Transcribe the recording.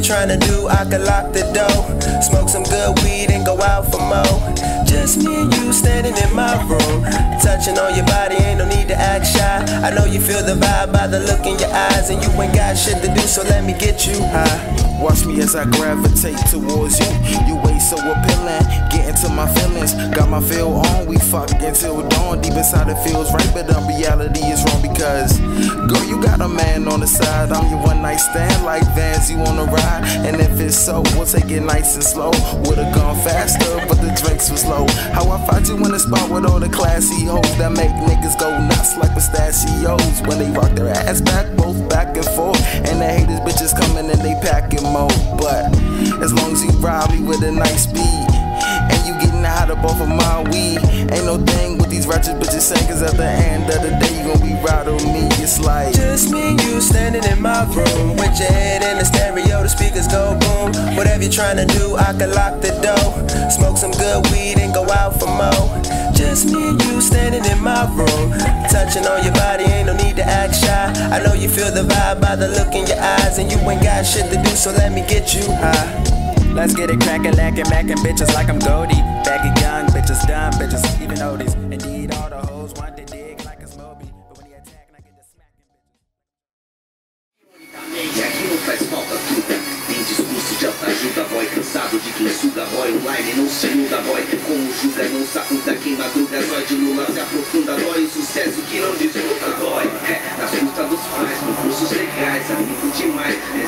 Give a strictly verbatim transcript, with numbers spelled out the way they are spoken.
you tryna do, I can lock the door. Smoke some good weed and go out for more. Just me and you standing in my room, touching on your body, ain't no need to act shy. I know you feel the vibe by the look in your eyes, and you ain't got shit to do, so let me get you high. Watch me as I gravitate towards you. You way so appealing, get into my feelings. Got my feel on, we fuck until dawn. Deep inside it feels right, but the reality is wrong. Because, girl, you got a man on the side. I'm your one night stand, like Vans, you wanna ride. And if it's so, we'll take it nice and slow. Would've gone faster, but the drinks was low. How I find you in the spot with all the classy hoes that make niggas go nuts like pistachios. When they rock their ass back, both back and forth. And the haters bitches coming and they packing mode. But as long as you ride me with a nice speed, and you getting hot up off of my weed, ain't no thing with these ratchet bitches saying, cause at the end of the day you gon' be right on me. It's like just me and you standing in my room, with your head in the stereo, the speakers go boom. Whatever you're trying to do, I can lock the door. Smoke some good weed and go out for more. Just me and you standing in my room, touching on your body, ain't no need to act shy. I know you feel the vibe by the look in your eyes, and you ain't got shit to do, so let me get you high. Let's get it crackin', lackin', mackin' bitches like I'm Goldie. Baggy young bitches, dumb bitches, even oldies. Indeed, all the hoes want to dig like it's Moby, but when he attack, I get the smacking bitches. Aqui não faz falta tudo. Tem discurso de autoajuda, boy. Cansado de quem suga, boy. Online não se muda, boy. Como julga, não sacuda. Quem madruga, zói de lula se aprofunda, boy. O sucesso que não disputa, boy. É, nas custas dos pais, concursos legais, amigo demais.